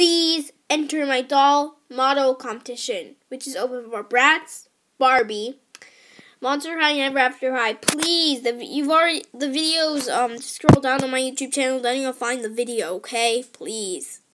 Please enter my doll model competition, which is open for Bratz, Barbie, Monster High, and Ever After High. Please, the videos. Scroll down on my YouTube channel, then you'll find the video. Okay, please.